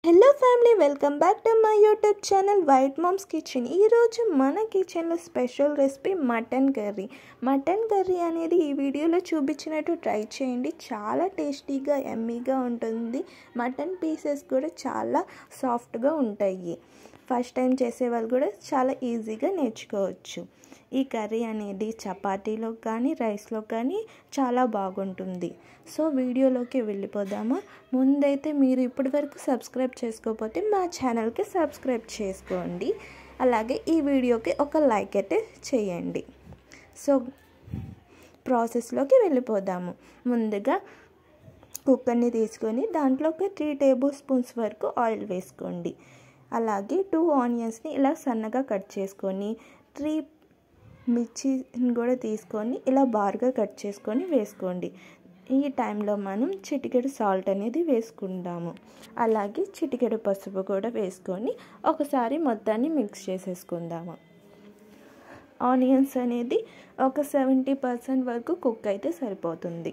Hello family, welcome back to my YouTube channel white mom's kitchen. ఈరోజు మన కిచెన్లో special recipe mutton curry అనేది ఈ వీడియోలో చూపించినట్టు ట్రై చేయండి. చాలా టేస్టీగా యమ్మీగా ఉంటుంది. మటన్ పీసెస్ కూడా చాలా సాఫ్ట్గా ఉంటాయి. ఫస్ట్ టైం చేసే వాళ్ళు కూడా చాలా ఈజీగా నేర్చుకోవచ్చు. ఈ కర్రీ అనేది చపాతీలో కానీ రైస్లో కానీ చాలా బాగుంటుంది. సో వీడియోలోకి వెళ్ళిపోదామా. ముందైతే మీరు ఇప్పటివరకు సబ్స్క్రైబ్ చేసుకోకపోతే మా ఛానల్కి సబ్స్క్రైబ్ చేసుకోండి. అలాగే ఈ వీడియోకి ఒక లైక్ అయితే చేయండి. సో ప్రాసెస్లోకి వెళ్ళిపోదాము. ముందుగా కుక్కర్ని తీసుకొని దాంట్లోకి 3 టేబుల్ స్పూన్స్ వరకు ఆయిల్ వేసుకోండి. అలాగే 2 ఆనియన్స్ని ఇలా సన్నగా కట్ చేసుకొని 3 మిర్చిని కూడా తీసుకొని ఇలా బార్గా కట్ చేసుకొని వేసుకోండి. ఈ టైంలో మనం చిటికెడు సాల్ట్ అనేది వేసుకుందాము. అలాగే చిటికెడు పసుపు కూడా వేసుకొని ఒకసారి మొత్తాన్ని మిక్స్ చేసేసుకుందాము. ఆనియన్స్ అనేది ఒక 70% వరకు కుక్ అయితే సరిపోతుంది.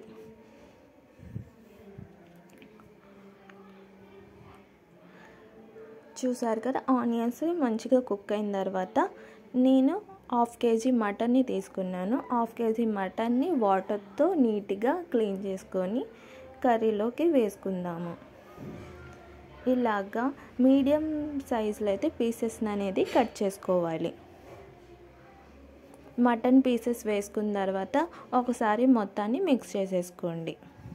చూసారు కదా, ఆనియన్స్ మంచిగా కుక్ అయిన తర్వాత నేను 1/2 kg మటన్ని తీసుకున్నాను. 1/2 kg మటన్ని వాటర్తో నీట్గా క్లీన్ చేసుకొని కర్రీలోకి వేసుకుందాము. ఇలాగా మీడియం సైజులో అయితే పీసెస్ అనేది కట్ చేసుకోవాలి. మటన్ పీసెస్ వేసుకున్న తర్వాత ఒకసారి మొత్తాన్ని మిక్స్ చేసేసుకోండి.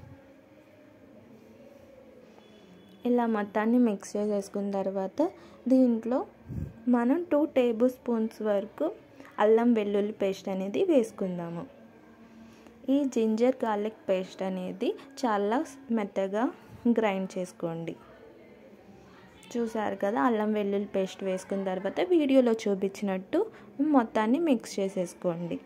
ఇలా మొత్తాన్ని మిక్స్ చేసేసుకున్న తర్వాత దీంట్లో మనం 2 టేబుల్ స్పూన్స్ వరకు అల్లం వెల్లుల్లి పేస్ట్ అనేది వేసుకుందాము. ఈ జింజర్ గార్లిక్ పేస్ట్ అనేది చాలా మెత్తగా గ్రైండ్ చేసుకోండి. చూసారు కదా, అల్లం వెల్లుల్లి పేస్ట్ వేసుకున్న తర్వాత వీడియోలో చూపించినట్టు మొత్తాన్ని మిక్స్ చేసేసుకోండి.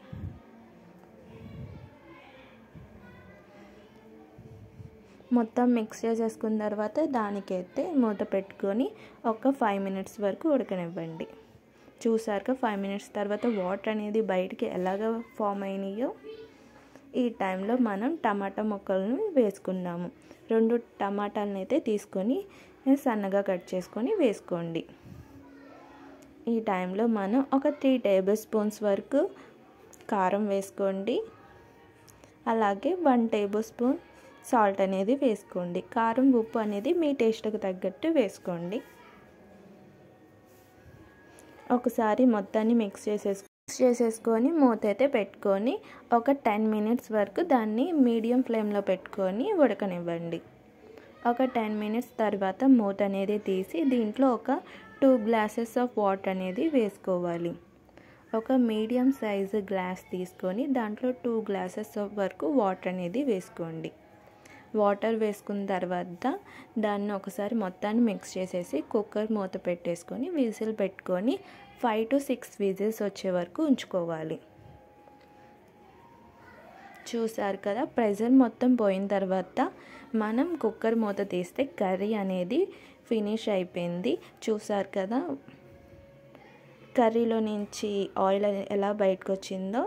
మొత్తం మిక్స్ చేసేసుకున్న తర్వాత దానికైతే మూత పెట్టుకొని ఒక 5 మినిట్స్ వరకు ఉడకనివ్వండి. చూసారుగా 5 మినిట్స్ తర్వాత వాటర్ అనేది బయటికి ఎలాగ ఫామ్ అయినాయో ఈ టైంలో మనం టమాటా ముక్కలను వేసుకుందాము. 2 టమాటాలను అయితే తీసుకొని సన్నగా కట్ చేసుకొని వేసుకోండి. ఈ టైంలో మనం ఒక 3 టేబుల్ స్పూన్స్ వరకు కారం వేసుకోండి. అలాగే 1 టేబుల్ స్పూన్ సాల్ట్ అనేది వేసుకోండి. కారం ఉప్పు అనేది మీ టేస్ట్కి తగ్గట్టు వేసుకోండి. ఒకసారి మొత్తాన్ని మిక్స్ చేసేసుకొని మూత అయితే పెట్టుకొని ఒక 10 మినిట్స్ వరకు దాన్ని మీడియం ఫ్లేమ్లో పెట్టుకొని ఉడకనివ్వండి. ఒక 10 మినిట్స్ తర్వాత మూత అనేది తీసి దీంట్లో ఒక 2 గ్లాసెస్ ఆఫ్ వాటర్ అనేది వేసుకోవాలి. ఒక మీడియం సైజు గ్లాస్ తీసుకొని దాంట్లో 2 గ్లాసెస్ వరకు వాటర్ అనేది వేసుకోండి. వాటర్ వేసుకున్న తర్వాత దాన్ని ఒకసారి మొత్తాన్ని మిక్స్ చేసేసి కుక్కర్ మూత పెట్టేసుకొని విజిల్ పెట్టుకొని 5 to 6 విజిల్స్ వచ్చే వరకు ఉంచుకోవాలి. చూసారు కదా, ప్రెషర్ మొత్తం పోయిన తర్వాత మనం కుక్కర్ మూత తీస్తే కర్రీ అనేది ఫినిష్ అయిపోయింది. చూసారు కదా, కర్రీలో నుంచి ఆయిల్ ఎలా బయటకు వచ్చిందో.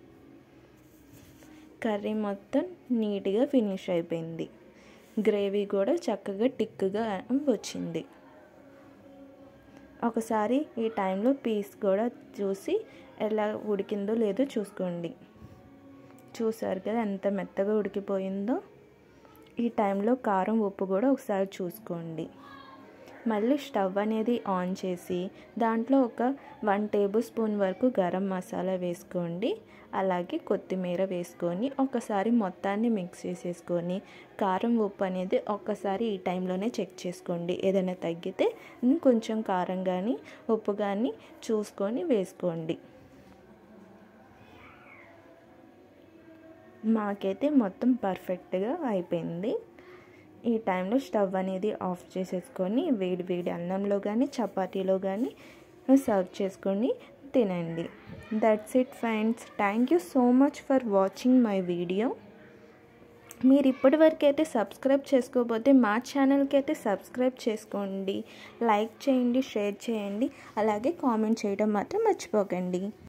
కర్రీ మొత్తం నీట్గా ఫినిష్ అయిపోయింది. గ్రేవీ కూడా చక్కగా టిక్గా వచ్చింది. ఒకసారి ఈ టైంలో పీస్ కూడా చూసి ఎలా ఉడికిందో లేదో చూసుకోండి. చూసారు కదా ఎంత మెత్తగా ఉడికిపోయిందో. ఈ టైంలో కారం ఉప్పు కూడా ఒకసారి చూసుకోండి. మళ్ళీ స్టవ్ అనేది ఆన్ చేసి దాంట్లో ఒక 1 టేబుల్ స్పూన్ వరకు గరం మసాలా వేసుకోండి. అలాగే కొత్తిమీర వేసుకొని ఒకసారి మొత్తాన్ని మిక్స్ చేసేసుకొని కారం ఉప్పు అనేది ఒక్కసారి ఈ టైంలోనే చెక్ చేసుకోండి. ఏదైనా తగ్గితే కొంచెం కారం కానీ ఉప్పు కానీ చూసుకొని వేసుకోండి. మాకైతే మొత్తం పర్ఫెక్ట్గా అయిపోయింది. ఈ టైంలో స్టవ్ అనేది ఆఫ్ చేసేసుకొని వేడి వేడి అన్నంలో కానీ చపాతీలో కానీ సర్వ్ చేసుకొని తినండి. That's it friends. Thank you so much for watching my video. మీరు ఇప్పటివరకు అయితే సబ్స్క్రైబ్ చేసుకోకపోతే మా ఛానల్కి అయితే సబ్స్క్రైబ్ చేసుకోండి. లైక్ చేయండి, షేర్ చేయండి, అలాగే కామెంట్ చేయడం మాత్రం మర్చిపోకండి.